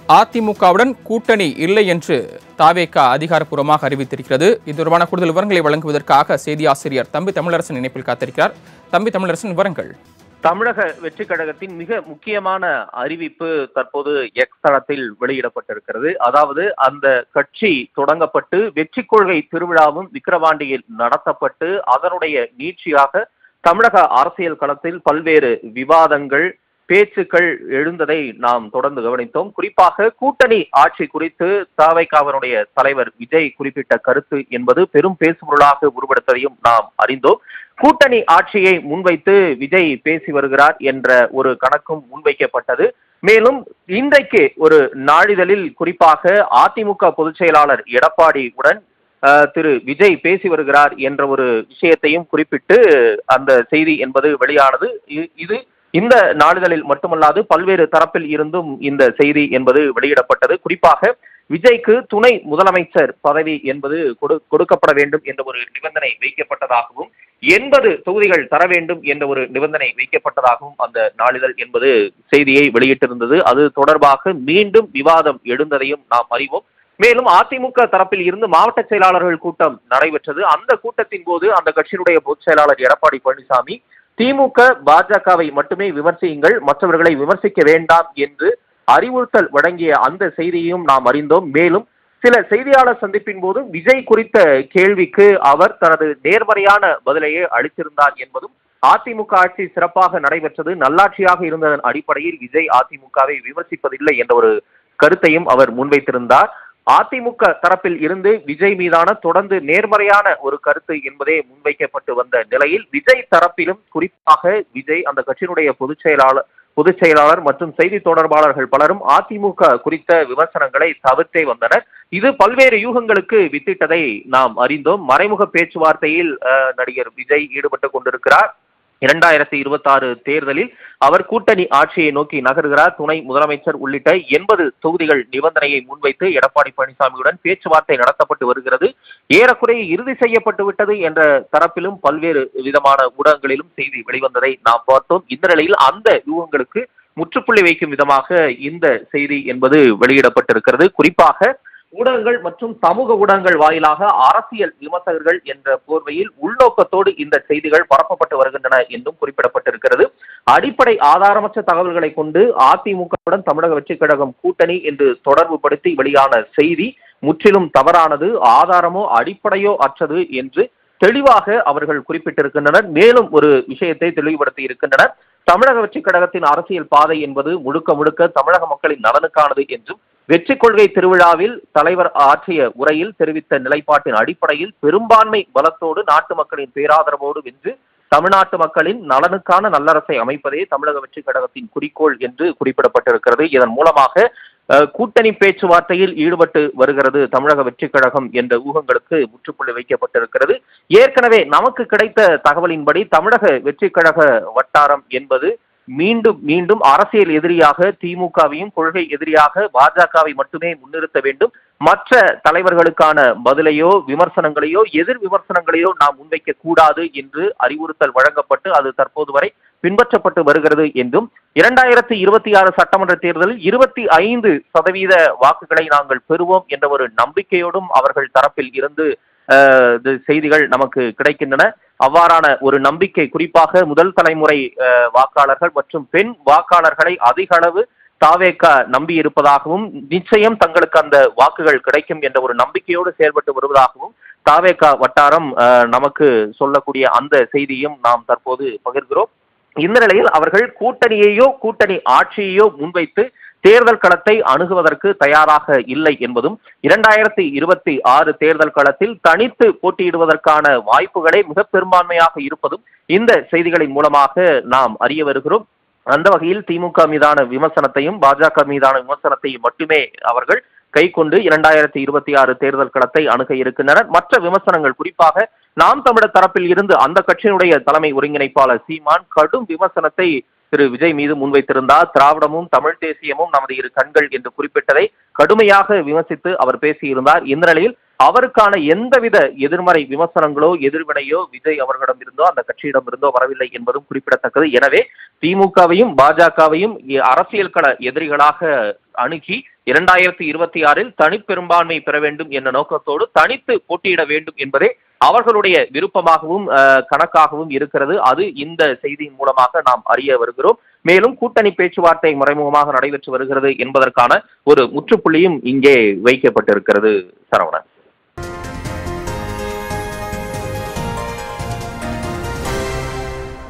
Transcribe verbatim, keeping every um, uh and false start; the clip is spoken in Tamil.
அதிமுகவுடன் கூட்டணி இல்லை என்று தாவேக அதிகாரப்பூர்வமாக அறிவித்திருக்கிறது. இது தொடர்பான கூடுதல் விவரங்களை வழங்குவதற்காக செய்தி ஆசிரியர் தம்பி தமிழரசன் இணைப்பில் காத்திருக்கிறார். தம்பி தமிழரசன், விவரங்கள். தமிழக வெற்றி கழகத்தின் மிக முக்கியமான அறிவிப்பு தற்போது எக்ஸ் தளத்தில் வெளியிடப்பட்டிருக்கிறது. அதாவது அந்த கட்சி தொடங்கப்பட்டு வெற்றி கொள்கை திருவிழாவும் விக்கிரவாண்டியில் நடத்தப்பட்டு அதனுடைய நீட்சியாக தமிழக அரசியல் களத்தில் பல்வேறு விவாதங்கள், பேச்சுக்கள் எழுந்ததை நாம் தொடர்ந்து கவனித்தோம். குறிப்பாக கூட்டணி ஆட்சி குறித்து தாவேகாவினுடைய தலைவர் விஜய் குறிப்பிட்ட கருத்து என்பது பெரும் பேசுபொருளாக உருவெடுத்ததையும் நாம் அறிந்தோம். கூட்டணி ஆட்சியை முன்வைத்து விஜய் பேசி வருகிறார் என்ற ஒரு கணக்கும் முன்வைக்கப்பட்டது. மேலும் இன்றைக்கு ஒரு நாளிதழில் குறிப்பாக அதிமுக பொதுச் செயலாளர் எடப்பாடி உடன் திரு விஜய் பேசி வருகிறார் என்ற ஒரு விஷயத்தையும் குறிப்பிட்டு அந்த செய்தி என்பது வெளியானது. இது இந்த நாளிதழில் மட்டுமல்லாது பல்வேறு தரப்பில் இருந்தும் இந்த செய்தி என்பது வெளியிடப்பட்டது. குறிப்பாக விஜய்க்கு துணை முதலமைச்சர் பதவி என்பது கொடுக்கப்பட வேண்டும் என்ற ஒரு நிபந்தனை வைக்கப்பட்டதாகவும், எண்பது தொகுதிகள் தர வேண்டும் என்ற ஒரு நிபந்தனை வைக்கப்பட்டதாகவும் அந்த நாளிதழ் என்பது செய்தியை வெளியிட்டிருந்தது. அது தொடர்பாக மீண்டும் விவாதம் எழுந்ததையும் நாம் அறிவோம். மேலும் அதிமுக தரப்பில் இருந்து மாவட்ட செயலாளர்கள் கூட்டம் நடைபெற்றது. அந்த கூட்டத்தின் போது அந்த கட்சியினுடைய பொதுச் செயலாளர் எடப்பாடி பழனிசாமி திமுக பாஜகவை மட்டுமே விமர்சியுங்கள், மற்றவர்களை விமர்சிக்க வேண்டாம் என்று அறிவுறுத்தல் வழங்கிய அந்த செய்தியையும் நாம் அறிந்தோம். மேலும் சில செய்தியாளர் சந்திப்பின் போது விஜய் குறித்த கேள்விக்கு அவர் தனது நேர்மறையான பதிலையே அளித்திருந்தார் என்பதும், அதிமுக ஆட்சி சிறப்பாக நடைபெற்றது, நல்லாட்சியாக இருந்ததன் அடிப்படையில் விஜய் அதிமுகவை விமர்சிப்பதில்லை என்ற ஒரு கருத்தையும் அவர் முன்வைத்திருந்தார். அதிமுக தரப்பில் இருந்து விஜய் மீதான தொடர்ந்து நேர்மறையான ஒரு கருத்து என்பதே முன்வைக்கப்பட்டு வந்த நிலையில் விஜய் தரப்பிலும் குறிப்பாக விஜய் அந்த கட்சியினுடைய பொதுச் செயலாளர் பொதுச் செயலாளர் மற்றும் செய்தி தொடர்பாளர்கள் பலரும் அதிமுக குறித்த விமர்சனங்களை தவிர்த்தே வந்தனர். இது பல்வேறு யூகங்களுக்கு வித்திட்டதை நாம் அறிந்தோம். மறைமுக பேச்சுவார்த்தையில் நடிகர் விஜய் ஈடுபட்டுக் கொண்டிருக்கிறார். இரண்டாயிரத்தி இருபத்தி ஆறு தேர்தலில் அவர் கூட்டணி ஆட்சியை நோக்கி நகர்கிறார். துணை முதலமைச்சர் உள்ளிட்ட எண்பது தொகுதிகள் நிபந்தனையை முன்வைத்து எடப்பாடி பழனிசாமியுடன் பேச்சுவார்த்தை நடத்தப்பட்டு வருகிறது. ஏறக்குறைய இறுதி செய்யப்பட்டு விட்டது என்ற தரப்பிலும் பல்வேறு விதமான ஊடகங்களிலும் செய்தி வெளிவந்ததை நாம் பார்த்தோம். இந்த நிலையில் அந்த யூகங்களுக்கு முற்றுப்புள்ளி வைக்கும் விதமாக இந்த செய்தி என்பது வெளியிடப்பட்டிருக்கிறது. குறிப்பாக ஊடகங்கள் மற்றும் சமூக ஊடகங்கள் வாயிலாக அரசியல் விமர்சகர்கள் என்ற போர்வையில் உள்நோக்கத்தோடு இந்த செய்திகள் பரப்பப்பட்டு வருகின்றன என்றும் குறிப்பிடப்பட்டிருக்கிறது. அடிப்படை ஆதாரமற்ற தகவல்களை கொண்டு அதிமுகவுடன் தமிழக வெற்றி கழகம் கூட்டணி என்று தொடர்பு படுத்தி வெளியான செய்தி முற்றிலும் தவறானது, ஆதாரமோ அடிப்படையோ அற்றது என்று தெளிவாக அவர்கள் குறிப்பிட்டிருக்கின்றனர். மேலும் ஒரு விஷயத்தை தெளிவுபடுத்தி இருக்கின்றனர். தமிழக வெற்றி கழகத்தின் அரசியல் பாதை என்பது முழுக்க முழுக்க தமிழக மக்களின் நலனுக்கானது என்றும், வெற்றி கொள்கை திருவிழாவில் தலைவர் ஆற்றிய உரையில் தெரிவித்த நிலைப்பாட்டின் அடிப்படையில் பெரும்பான்மை பலத்தோடு நாட்டு மக்களின் பேராதரவோடு வென்று தமிழ்நாட்டு மக்களின் நலனுக்கான நல்லரசை அமைப்பதே தமிழக வெற்றி கழகத்தின் குறிக்கோள் என்று குறிப்பிடப்பட்டிருக்கிறது. இதன் மூலமாக கூட்டணி பேச்சுவார்த்தையில் ஈடுபட்டு வருகிறது தமிழக வெற்றி கழகம் என்ற ஊகங்களுக்கு முற்றுப்புள்ளி வைக்கப்பட்டிருக்கிறது. ஏற்கனவே நமக்கு கிடைத்த தகவலின்படி தமிழக வெற்றி கழக வட்டாரம் என்பது மீண்டும் மீண்டும் அரசியல் எதிரியாக திமுகவையும், கொள்கை எதிரியாக பாஜகவை மட்டுமே முன்னிறுத்த வேண்டும், மற்ற தலைவர்களுக்கான பதிலையோ விமர்சனங்களையோ எதிர் விமர்சனங்களையோ நாம் முன்வைக்க கூடாது என்று அறிவுறுத்தல் வழங்கப்பட்டு அது தற்போது வரை பின்பற்றப்பட்டு வருகிறது என்றும், இரண்டாயிரத்தி இருபத்தி ஆறு சட்டமன்ற தேர்தலில் இருபத்தி ஐந்து சதவீத வாக்குகளை நாங்கள் பெறுவோம் என்ற ஒரு நம்பிக்கையோடும் அவர்கள் தரப்பில் இருந்து செய்திகள் நமக்கு கிடைக்கின்றன. அவ்வாறான ஒரு நம்பிக்கை குறிப்பாக முதல் தலைமுறை வாக்காளர்கள் மற்றும் பெண் வாக்காளர்களை அதிக அளவு தாவேகா நம்பி இருப்பதாகவும், நிச்சயம் தங்களுக்கு அந்த வாக்குகள் கிடைக்கும் என்ற ஒரு நம்பிக்கையோடு செயல்பட்டு வருவதாகவும் தாவேகா வட்டாரம் நமக்கு சொல்லக்கூடிய அந்த செய்தியும் நாம் தற்போது பகிர்கிறோம். இந்த நிலையில் அவர்கள் கூட்டணியையோ கூட்டணி ஆட்சியையோ முன்வைத்து தேர்தல் களத்தை அணுகுவதற்கு தயாராக இல்லை என்பதும், இரண்டாயிரத்தி இருபத்தி ஆறு தேர்தல் களத்தில் தனித்து போட்டியிடுவதற்கான வாய்ப்புகளே மிக பெரும்பான்மையாக இருப்பதும் இந்த செய்திகளின் மூலமாக நாம் அறிய வருகிறோம். அந்த வகையில் திமுக மீதான விமர்சனத்தையும் பாஜக மீதான விமர்சனத்தையும் மட்டுமே அவர்கள் கை கொண்டு இரண்டாயிரத்தி இருபத்தி ஆறு தேர்தல் களத்தை அணுக இருக்கின்றனர். மற்ற விமர்சனங்கள் குறிப்பாக நாம் தமிழர் தரப்பில் இருந்து அந்த கட்சியினுடைய தலைமை ஒருங்கிணைப்பாளர் சீமான் கடும் விமர்சனத்தை திரு விஜய் மீது முன்வைத்திருந்தார். திராவிடமும் தமிழ் தேசியமும் நமது இரு கண்கள் என்று குறிப்பிட்டதை கடுமையாக விமர்சித்து அவர் பேசியிருந்தார். இந்த நிலையில் அவருக்கான எந்தவித எதிர்மறை விமர்சனங்களோ எதிர்வினையோ விஜய் அவர்களிடம் இருந்தோ அந்த கட்சியிடம் இருந்தோ வரவில்லை என்பதும் குறிப்பிடத்தக்கது. எனவே திமுகவையும் பாஜகவையும் அரசியல் கள எதிரிகளாக அணுகி இரண்டாயிரத்தி இருபத்தி ஆறில் தனிப்பெரும்பான்மை பெற வேண்டும் என்ற நோக்கத்தோடு தனித்து போட்டியிட வேண்டும் என்பதே அவர்களுடைய விருப்பமாகவும் கணக்காகவும் இருக்கிறது. அது இந்த செய்தியின் மூலமாக நாம் அறிய வருகிறோம். மேலும் கூட்டணி பேச்சுவார்த்தை மறைமுகமாக நடைபெற்று வருகிறது என்பதற்கான ஒரு முற்றுப்புள்ளியும் இங்கே வைக்கப்பட்டிருக்கிறது. சரவணன்.